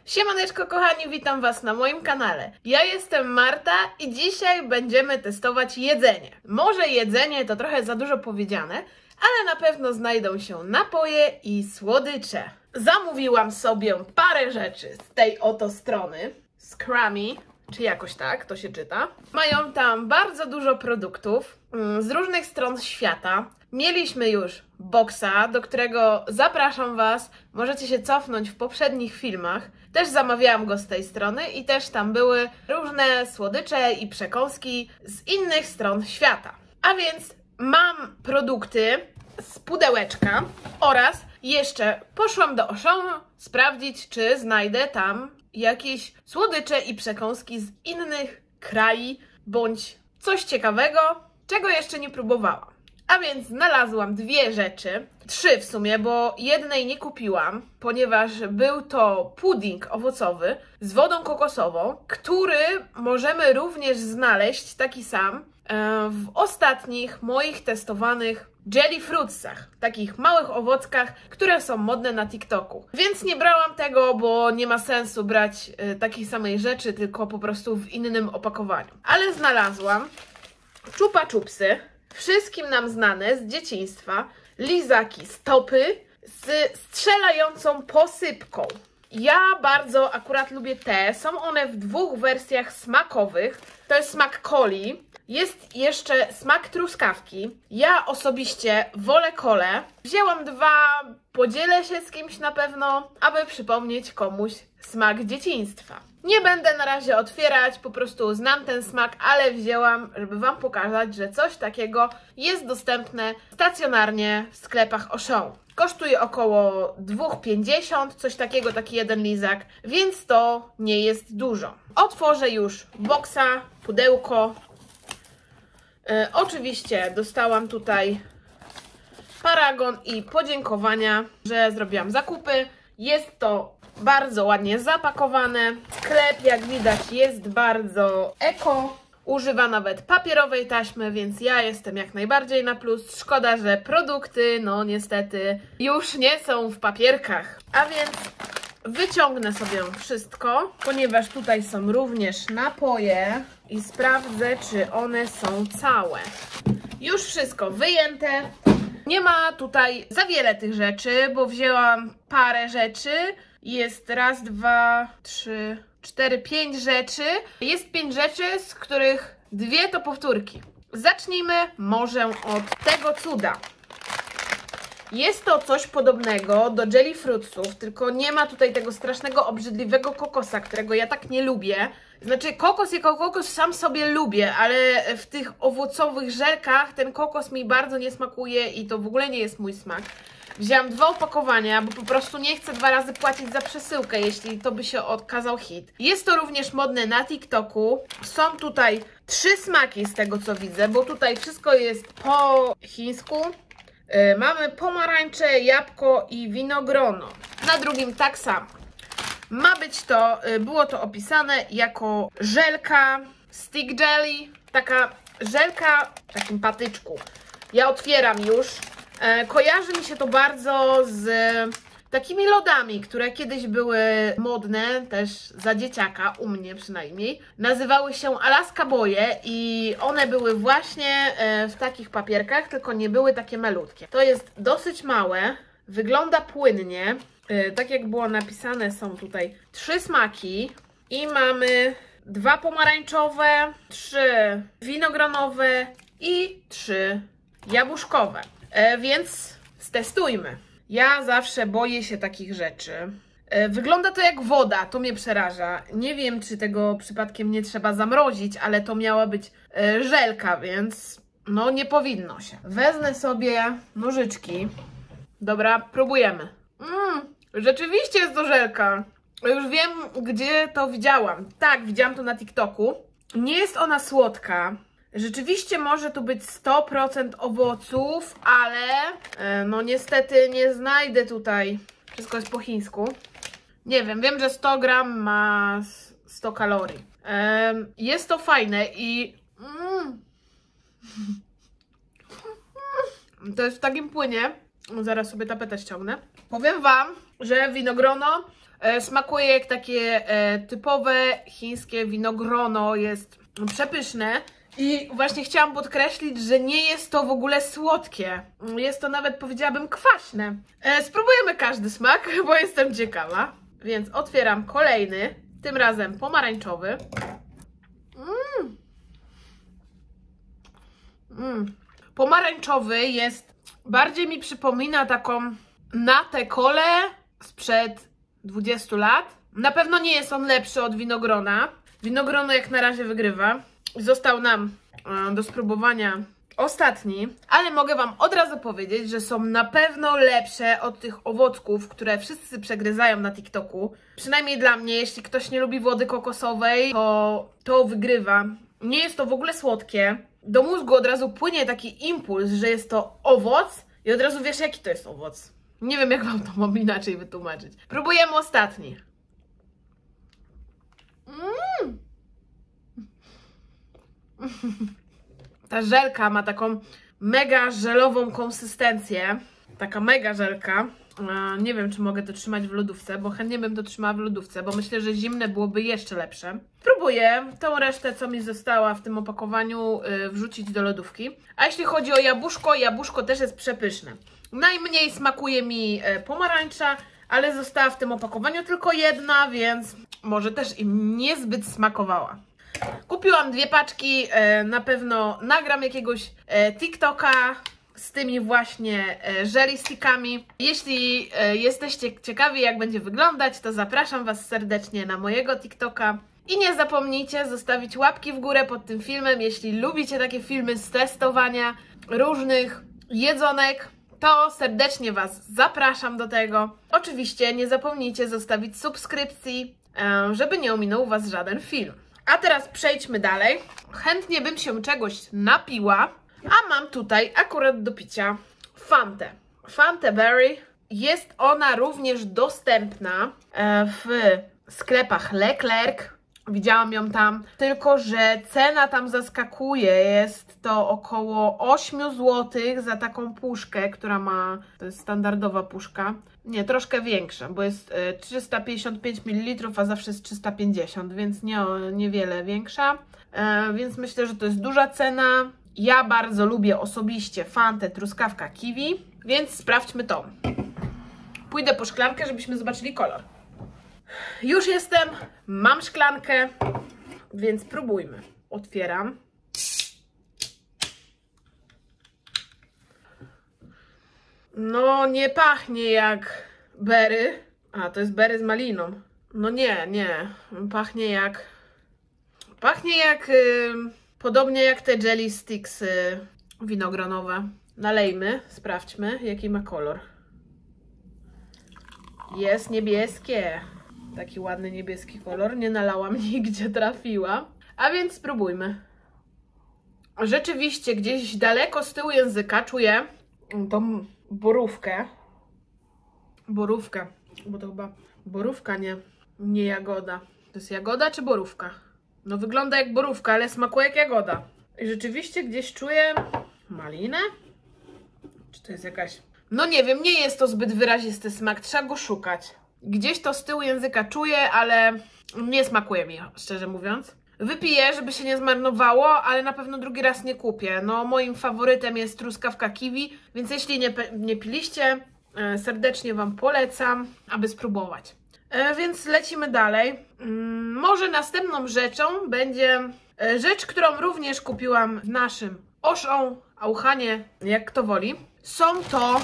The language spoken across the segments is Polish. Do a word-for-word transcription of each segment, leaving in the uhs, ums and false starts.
Siemaneczko kochani, witam Was na moim kanale. Ja jestem Marta i dzisiaj będziemy testować jedzenie. Może jedzenie to trochę za dużo powiedziane, ale na pewno znajdą się napoje i słodycze. Zamówiłam sobie parę rzeczy z tej oto strony, z Crummy, czy jakoś tak to się czyta. Mają tam bardzo dużo produktów z różnych stron świata. Mieliśmy już boxa, do którego zapraszam Was. Możecie się cofnąć w poprzednich filmach. Też zamawiałam go z tej strony i też tam były różne słodycze i przekąski z innych stron świata. A więc mam produkty z pudełeczka oraz jeszcze poszłam do Auchan sprawdzić, czy znajdę tam jakieś słodycze i przekąski z innych krajów bądź coś ciekawego, czego jeszcze nie próbowałam. A więc znalazłam dwie rzeczy, trzy w sumie, bo jednej nie kupiłam, ponieważ był to pudding owocowy z wodą kokosową, który możemy również znaleźć taki sam w ostatnich moich testowanych jelly fruitsach, takich małych owockach, które są modne na TikToku. Więc nie brałam tego, bo nie ma sensu brać takiej samej rzeczy, tylko po prostu w innym opakowaniu. Ale znalazłam Chupa Chupsy, wszystkim nam znane z dzieciństwa, lizaki stopy z strzelającą posypką. Ja bardzo akurat lubię te, są one w dwóch wersjach smakowych. To jest smak coli, jest jeszcze smak truskawki. Ja osobiście wolę kolę. Wzięłam dwa, podzielę się z kimś na pewno, aby przypomnieć komuś smak dzieciństwa. Nie będę na razie otwierać, po prostu znam ten smak, ale wzięłam, żeby Wam pokazać, że coś takiego jest dostępne stacjonarnie w sklepach Auchan. Kosztuje około dwa pięćdziesiąt, coś takiego, taki jeden lizak, więc to nie jest dużo. Otworzę już boxa, pudełko. Yy, oczywiście dostałam tutaj paragon i podziękowania, że zrobiłam zakupy. Jest to bardzo ładnie zapakowane. Sklep, jak widać, jest bardzo eko. Używa nawet papierowej taśmy, więc ja jestem jak najbardziej na plus. Szkoda, że produkty, no niestety, już nie są w papierkach. A więc wyciągnę sobie wszystko, ponieważ tutaj są również napoje i sprawdzę, czy one są całe. Już wszystko wyjęte. Nie ma tutaj za wiele tych rzeczy, bo wzięłam parę rzeczy. Jest raz, dwa, trzy, cztery, pięć rzeczy. Jest pięć rzeczy, z których dwie to powtórki. Zacznijmy może od tego cuda. Jest to coś podobnego do jelly fruitsów, tylko nie ma tutaj tego strasznego, obrzydliwego kokosa, którego ja tak nie lubię. Znaczy kokos jako kokos sam sobie lubię, ale w tych owocowych żelkach ten kokos mi bardzo nie smakuje i to w ogóle nie jest mój smak. Wzięłam dwa opakowania, bo po prostu nie chcę dwa razy płacić za przesyłkę, jeśli to by się okazał hit. Jest to również modne na TikToku. Są tutaj trzy smaki z tego co widzę, bo tutaj wszystko jest po chińsku. Yy, mamy pomarańcze, jabłko i winogrono. Na drugim tak samo. Ma być to, yy, było to opisane jako żelka, stick jelly, taka żelka w takim patyczku. Ja otwieram już. E, kojarzy mi się to bardzo z takimi lodami, które kiedyś były modne, też za dzieciaka, u mnie przynajmniej. Nazywały się Alaska Boje i one były właśnie e, w takich papierkach, tylko nie były takie malutkie. To jest dosyć małe, wygląda płynnie. E, tak jak było napisane, są tutaj trzy smaki i mamy dwa pomarańczowe, trzy winogronowe i trzy jabłuszkowe. E, więc stestujmy. Ja zawsze boję się takich rzeczy. E, wygląda to jak woda, to mnie przeraża. Nie wiem, czy tego przypadkiem nie trzeba zamrozić, ale to miała być e, żelka, więc no nie powinno się. Wezmę sobie nożyczki. Dobra, próbujemy. Mm, rzeczywiście jest to żelka. Już wiem, gdzie to widziałam. Tak, widziałam to na TikToku. Nie jest ona słodka. Rzeczywiście może tu być sto procent owoców, ale e, no niestety nie znajdę tutaj. Wszystko jest po chińsku. Nie wiem, wiem, że sto gram ma sto kalorii. E, jest to fajne i mm, to jest w takim płynie. Zaraz sobie tapetę ściągnę. Powiem Wam, że winogrono E, smakuje jak takie e, typowe chińskie winogrono, jest przepyszne. I właśnie chciałam podkreślić, że nie jest to w ogóle słodkie. Jest to nawet, powiedziałabym, kwaśne. E, spróbujemy każdy smak, bo jestem ciekawa. Więc otwieram kolejny, tym razem pomarańczowy. Mm. Mm. Pomarańczowy jest, bardziej mi przypomina taką natę kolę sprzed dwudziestu lat. Na pewno nie jest on lepszy od winogrona. Winogrono jak na razie wygrywa. Został nam do spróbowania ostatni, ale mogę Wam od razu powiedzieć, że są na pewno lepsze od tych owocków, które wszyscy przegryzają na TikToku. Przynajmniej dla mnie, jeśli ktoś nie lubi wody kokosowej, to to wygrywa. Nie jest to w ogóle słodkie. Do mózgu od razu płynie taki impuls, że jest to owoc i od razu wiesz, jaki to jest owoc. Nie wiem, jak Wam to mam inaczej wytłumaczyć. Próbujemy ostatni. Mm. Ta żelka ma taką mega żelową konsystencję. Taka mega żelka. Nie wiem, czy mogę to trzymać w lodówce, bo chętnie bym to trzymała w lodówce, bo myślę, że zimne byłoby jeszcze lepsze. Próbuję tą resztę, co mi została w tym opakowaniu, wrzucić do lodówki. A jeśli chodzi o jabłuszko, jabłuszko też jest przepyszne. Najmniej smakuje mi pomarańcza, ale została w tym opakowaniu tylko jedna, więc może też im niezbyt smakowała. Kupiłam dwie paczki, na pewno nagram jakiegoś TikToka z tymi właśnie jelly stickami. Jeśli jesteście ciekawi, jak będzie wyglądać, to zapraszam Was serdecznie na mojego TikToka. I nie zapomnijcie zostawić łapki w górę pod tym filmem, jeśli lubicie takie filmy z testowania różnych jedzonek, to serdecznie Was zapraszam do tego. Oczywiście nie zapomnijcie zostawić subskrypcji, żeby nie ominął Was żaden film. A teraz przejdźmy dalej. Chętnie bym się czegoś napiła, a mam tutaj akurat do picia Fantę. Fantę Berry. Jest ona również dostępna w sklepach Leclerc. Widziałam ją tam, tylko że cena tam zaskakuje. Jest to około osiem złotych za taką puszkę, która ma, to jest standardowa puszka. Nie, troszkę większa, bo jest trzysta pięćdziesiąt pięć mililitrów, a zawsze jest trzysta pięćdziesiąt, więc nie, niewiele większa. E, więc myślę, że to jest duża cena. Ja bardzo lubię osobiście Fantę truskawka kiwi, więc sprawdźmy to. Pójdę po szklankę, żebyśmy zobaczyli kolor. Już jestem, mam szklankę, więc próbujmy. Otwieram. No, nie pachnie jak berry. A, to jest berry z maliną. No nie, nie. Pachnie jak... Pachnie jak... Yy, podobnie jak te jelly sticks yy, winogronowe. Nalejmy, sprawdźmy, jaki ma kolor. Jest niebieskie. Taki ładny niebieski kolor. Nie nalałam nigdzie, trafiła. A więc spróbujmy. Rzeczywiście gdzieś daleko z tyłu języka czuję tą borówkę. Borówkę. Bo to chyba borówka, nie, nie jagoda. To jest jagoda czy borówka? No wygląda jak borówka, ale smakuje jak jagoda. I rzeczywiście gdzieś czuję malinę? Czy to jest jakaś... No nie wiem, nie jest to zbyt wyrazisty smak. Trzeba go szukać. Gdzieś to z tyłu języka czuję, ale nie smakuje mi, szczerze mówiąc. Wypiję, żeby się nie zmarnowało, ale na pewno drugi raz nie kupię. No moim faworytem jest truskawka kiwi, więc jeśli nie, nie piliście, serdecznie Wam polecam, aby spróbować. E, więc lecimy dalej. Mm, może następną rzeczą będzie e, rzecz, którą również kupiłam w naszym Auchan, Auchanie, jak kto woli. Są to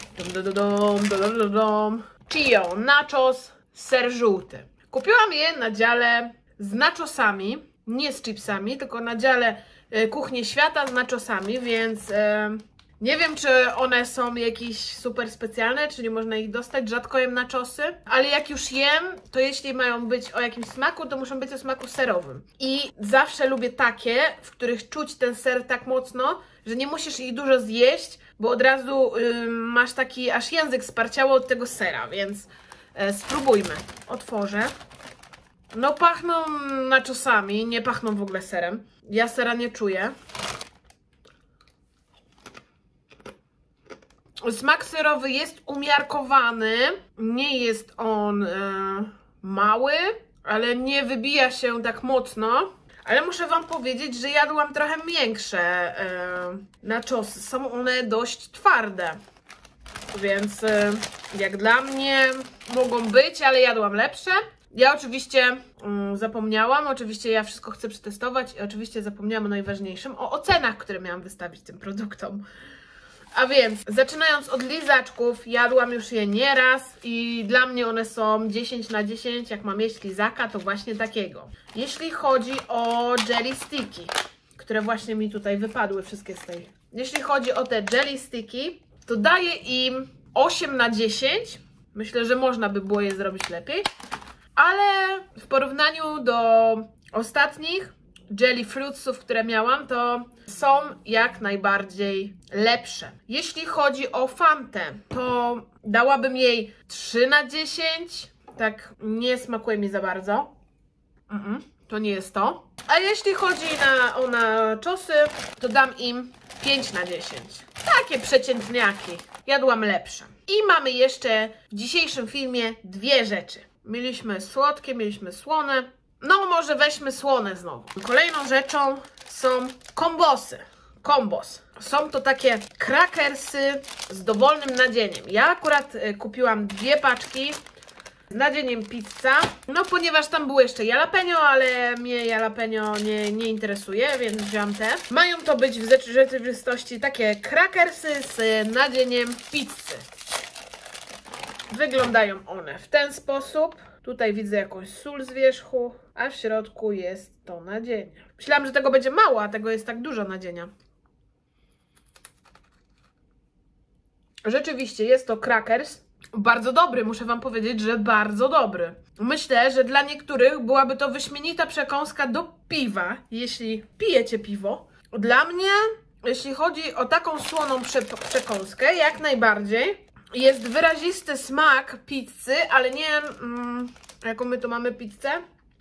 Chio nachos, ser żółty. Kupiłam je na dziale z nachosami, nie z chipsami, tylko na dziale e, kuchni świata z nachosami, więc... E, Nie wiem, czy one są jakieś super specjalne, czy nie można ich dostać, rzadko jem nachosy, ale jak już jem, to jeśli mają być o jakimś smaku, to muszą być o smaku serowym. I zawsze lubię takie, w których czuć ten ser tak mocno, że nie musisz ich dużo zjeść, bo od razu yy, masz taki aż język sparciały od tego sera, więc yy, spróbujmy. Otworzę. No pachną nachosami, nie pachną w ogóle serem. Ja sera nie czuję. Smak serowy jest umiarkowany, nie jest on e, mały, ale nie wybija się tak mocno. Ale muszę wam powiedzieć, że jadłam trochę większe e, nachosy. Są one dość twarde, więc e, jak dla mnie mogą być, ale jadłam lepsze. Ja oczywiście mm, zapomniałam, oczywiście ja wszystko chcę przetestować i oczywiście zapomniałam o najważniejszym, o ocenach, które miałam wystawić tym produktom. A więc, zaczynając od lizaczków, jadłam już je nieraz i dla mnie one są dziesięć na dziesięć, jak mam jeść lizaka, to właśnie takiego. Jeśli chodzi o jelly sticky, które właśnie mi tutaj wypadły wszystkie z tej. Jeśli chodzi o te jelly sticky, to daję im osiem na dziesięć. Myślę, że można by było je zrobić lepiej. Ale w porównaniu do ostatnich jelly fruitsów, które miałam, to są jak najbardziej lepsze. Jeśli chodzi o Fantę, to dałabym jej trzy na dziesięć. Tak, nie smakuje mi za bardzo. Mm -mm, to nie jest to. A jeśli chodzi na, o nachosy, to dam im pięć na dziesięć. Takie przeciętniaki. Jadłam lepsze. I mamy jeszcze w dzisiejszym filmie dwie rzeczy. Mieliśmy słodkie, mieliśmy słone. No może weźmy słone znowu. Kolejną rzeczą są kombosy. Kombos. Są to takie krakersy z dowolnym nadzieniem. Ja akurat y, kupiłam dwie paczki z nadzieniem pizza. No ponieważ tam było jeszcze jalapeno, ale mnie jalapeno nie, nie interesuje, więc wziąłam te. Mają to być w rzeczywistości takie krakersy z nadzieniem pizzy. Wyglądają one w ten sposób. Tutaj widzę jakąś sól z wierzchu, a w środku jest to nadzienie. Myślałam, że tego będzie mało, a tego jest tak dużo nadzienia. Rzeczywiście jest to crackers. Bardzo dobry, muszę wam powiedzieć, że bardzo dobry. Myślę, że dla niektórych byłaby to wyśmienita przekąska do piwa, jeśli pijecie piwo. Dla mnie, jeśli chodzi o taką słoną prze przekąskę, jak najbardziej. Jest wyrazisty smak pizzy, ale nie mm, jaką my tu mamy pizzę,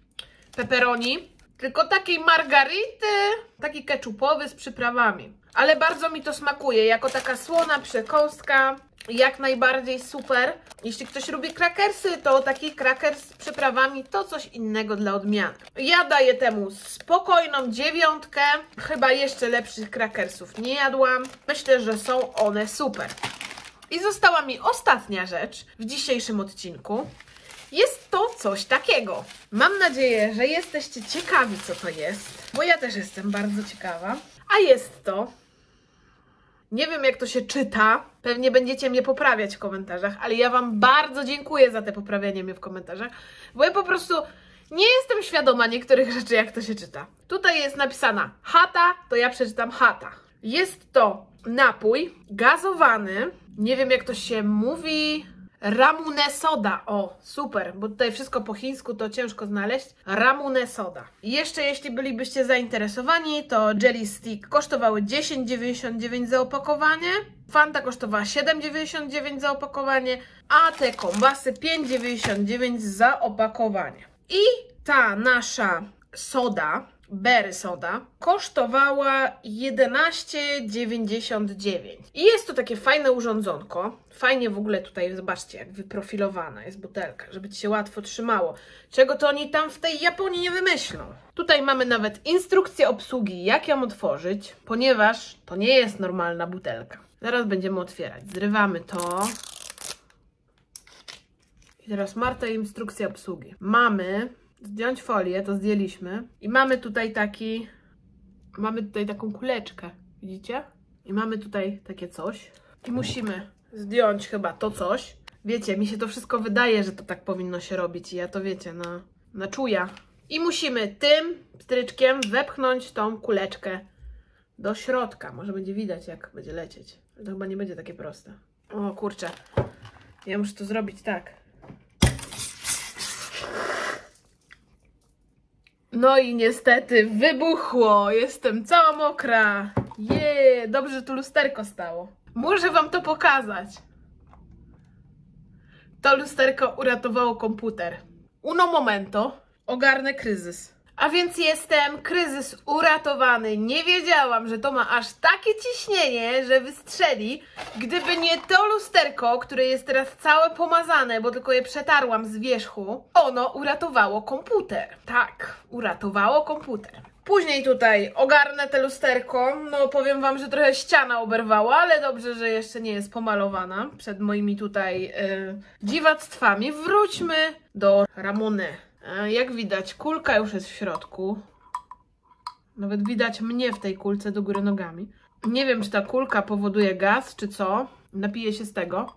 pepperoni, tylko takiej margarity, taki keczupowy z przyprawami. Ale bardzo mi to smakuje, jako taka słona przekąska, jak najbardziej super. Jeśli ktoś lubi krakersy, to taki krakers z przyprawami to coś innego dla odmiany. Ja daję temu spokojną dziewiątkę, chyba jeszcze lepszych krakersów nie jadłam. Myślę, że są one super. I została mi ostatnia rzecz w dzisiejszym odcinku. Jest to coś takiego. Mam nadzieję, że jesteście ciekawi, co to jest, bo ja też jestem bardzo ciekawa. A jest to... Nie wiem, jak to się czyta. Pewnie będziecie mnie poprawiać w komentarzach, ale ja wam bardzo dziękuję za te poprawianie mnie w komentarzach, bo ja po prostu nie jestem świadoma niektórych rzeczy, jak to się czyta. Tutaj jest napisana chata, to ja przeczytam chata. Jest to napój gazowany. Nie wiem, jak to się mówi. Ramune soda. O, super, bo tutaj wszystko po chińsku to ciężko znaleźć. Ramune soda. I jeszcze jeśli bylibyście zainteresowani, to jelly stick kosztowały dziesięć dziewięćdziesiąt dziewięć za opakowanie. Fanta kosztowała siedem dziewięćdziesiąt dziewięć za opakowanie, a te kombasy pięć dziewięćdziesiąt dziewięć za opakowanie. I ta nasza soda, berry soda, kosztowała jedenaście dziewięćdziesiąt dziewięć. I jest to takie fajne urządzonko. Fajnie w ogóle tutaj, zobaczcie, jak wyprofilowana jest butelka, żeby ci się łatwo trzymało. Czego to oni tam w tej Japonii nie wymyślą. Tutaj mamy nawet instrukcję obsługi, jak ją otworzyć, ponieważ to nie jest normalna butelka. Zaraz będziemy otwierać. Zrywamy to. I teraz Marta, instrukcja obsługi. Mamy zdjąć folię, to zdjęliśmy. I mamy tutaj taki... Mamy tutaj taką kuleczkę. Widzicie? I mamy tutaj takie coś. I musimy zdjąć chyba to coś. Wiecie, mi się to wszystko wydaje, że to tak powinno się robić. I ja to, wiecie, na, na czuja. I musimy tym pstryczkiem wepchnąć tą kuleczkę do środka. Może będzie widać, jak będzie lecieć. Ale to chyba nie będzie takie proste. O kurczę. Ja muszę to zrobić tak. No i niestety wybuchło. Jestem cała mokra. Jeee, dobrze, że tu lusterko stało. Muszę wam to pokazać. To lusterko uratowało komputer. Uno momento. Ogarnę kryzys. A więc jestem, kryzys uratowany. Nie wiedziałam, że to ma aż takie ciśnienie, że wystrzeli. Gdyby nie to lusterko, które jest teraz całe pomazane, bo tylko je przetarłam z wierzchu, ono uratowało komputer. Tak, uratowało komputer. Później tutaj ogarnę te lusterko. No powiem wam, że trochę ściana oberwała, ale dobrze, że jeszcze nie jest pomalowana przed moimi tutaj yy, dziwactwami. Wróćmy do Ramony. Jak widać, kulka już jest w środku. Nawet widać mnie w tej kulce do góry nogami. Nie wiem, czy ta kulka powoduje gaz, czy co. Napiję się z tego.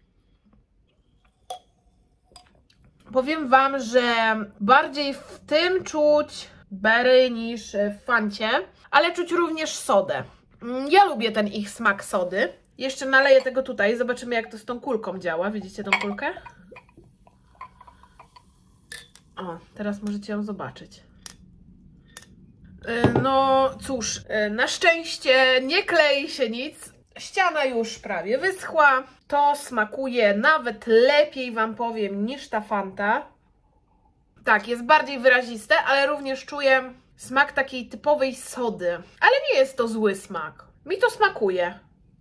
Powiem wam, że bardziej w tym czuć bery niż w Fancie, ale czuć również sodę. Ja lubię ten ich smak sody. Jeszcze naleję tego tutaj. Zobaczymy, jak to z tą kulką działa. Widzicie tą kulkę? O, teraz możecie ją zobaczyć. No cóż, na szczęście nie klei się nic. Ściana już prawie wyschła. To smakuje nawet lepiej, wam powiem, niż ta Fanta. Tak, jest bardziej wyraziste, ale również czuję smak takiej typowej sody. Ale nie jest to zły smak. Mi to smakuje.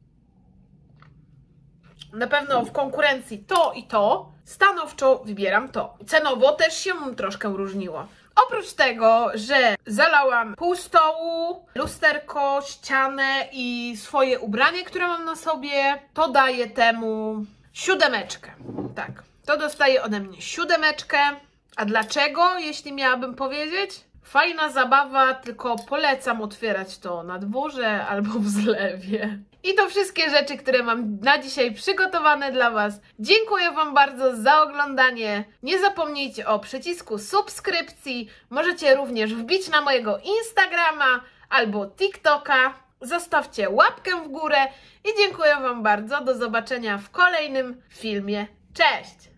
Na pewno w konkurencji to i to. Stanowczo wybieram to. Cenowo też się troszkę różniło. Oprócz tego, że zalałam pół stołu, lusterko, ścianę i swoje ubranie, które mam na sobie, to daję temu siódemeczkę. Tak, to dostaje ode mnie siódemeczkę. A dlaczego, jeśli miałabym powiedzieć? Fajna zabawa, tylko polecam otwierać to na dworze albo w zlewie. I to wszystkie rzeczy, które mam na dzisiaj przygotowane dla was. Dziękuję wam bardzo za oglądanie. Nie zapomnijcie o przycisku subskrypcji. Możecie również wbić na mojego Instagrama albo TikToka. Zostawcie łapkę w górę i dziękuję wam bardzo. Do zobaczenia w kolejnym filmie. Cześć!